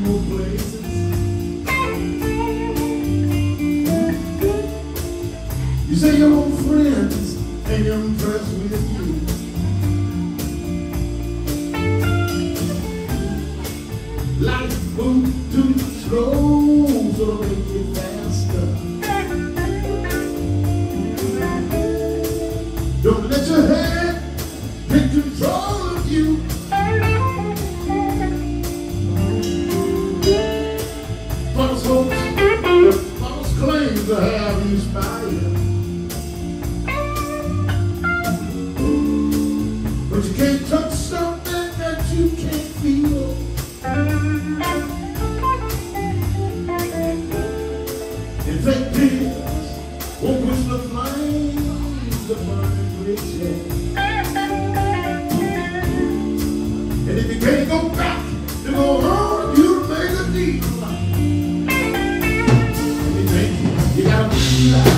more places. You say your own friends ain't impressed with you. Life moves too slow, so make it faster. Don't let your head take control of you. False hopes, false claims to have you inspired. But you can't touch something that you can't feel. And fake tears won't push the flames to burning bridges. And if you can't go back to go on, you make a deal. And you think you gotta breathe out.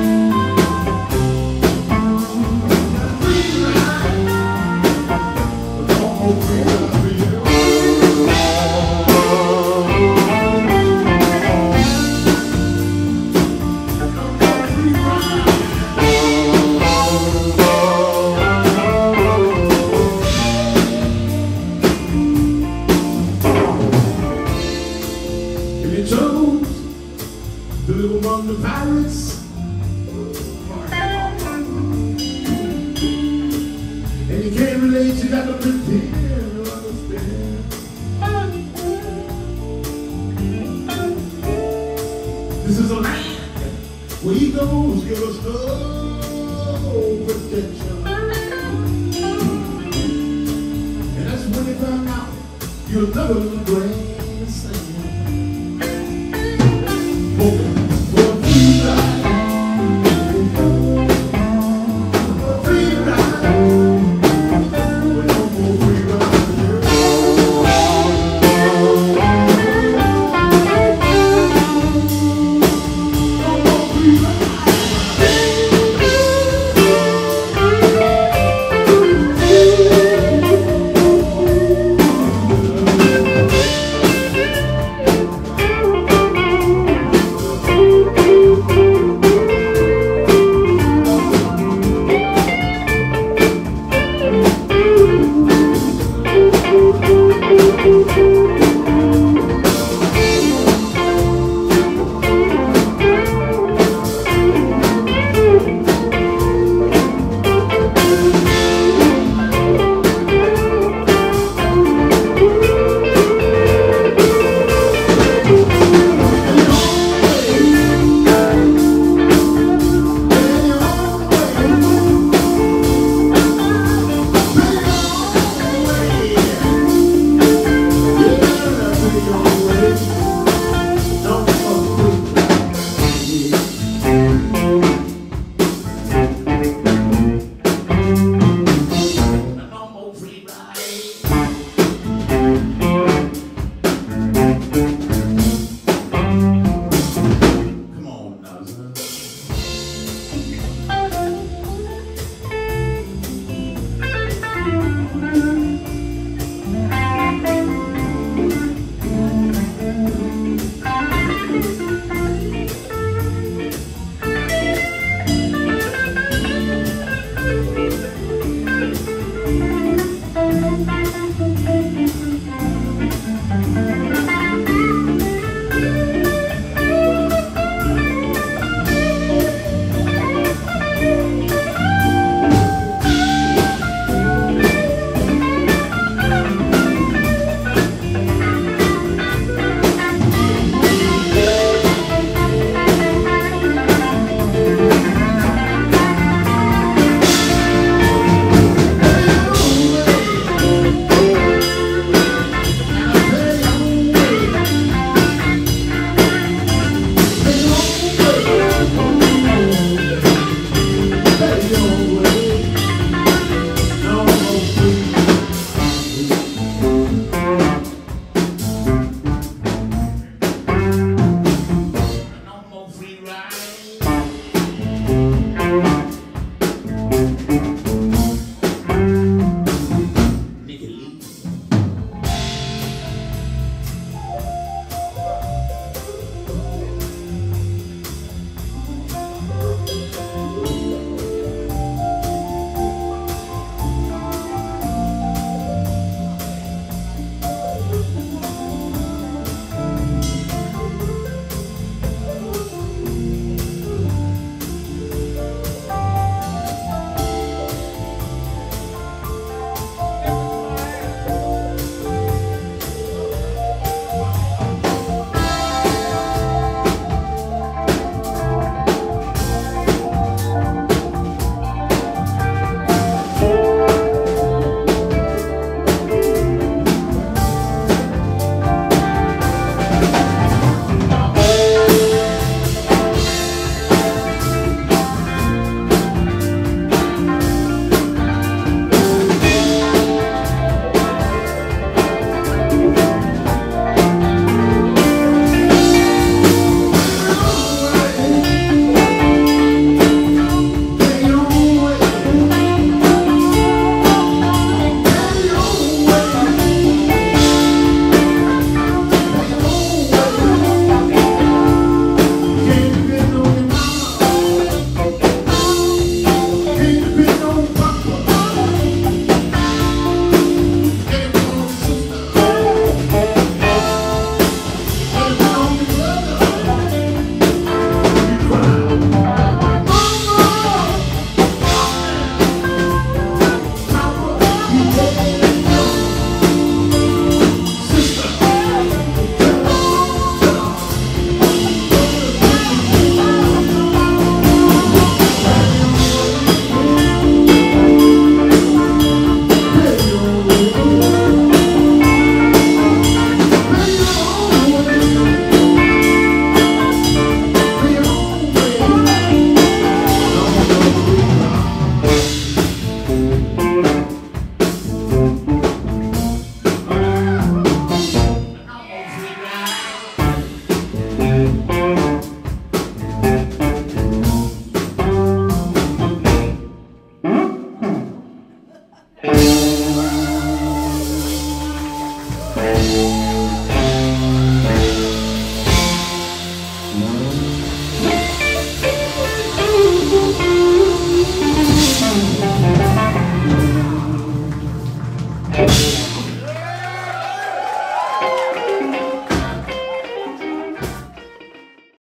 To live among the pirates, and you can't relate, you got to pretend to understand. This is a land where egos give us no protection. And that's when you find out you'll never look grand.